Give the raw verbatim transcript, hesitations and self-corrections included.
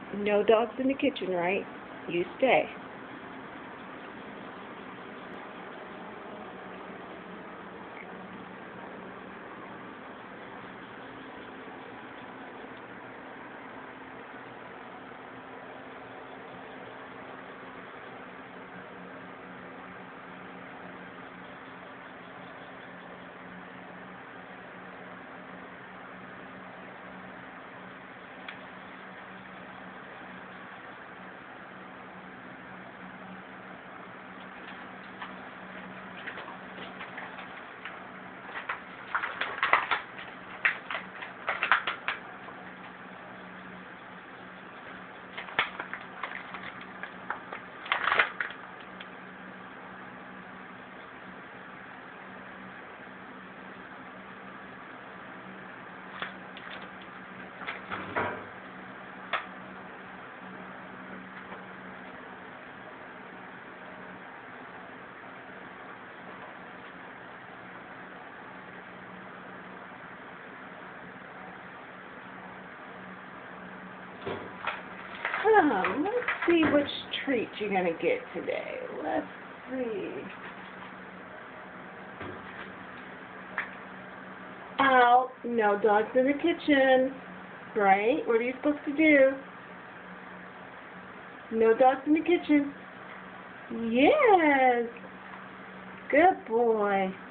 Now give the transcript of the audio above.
No dogs in the kitchen, right? You stay. Um, let's see which treat you're going to get today. Let's see. Out. No dogs in the kitchen. Right? What are you supposed to do? No dogs in the kitchen. Yes. Good boy.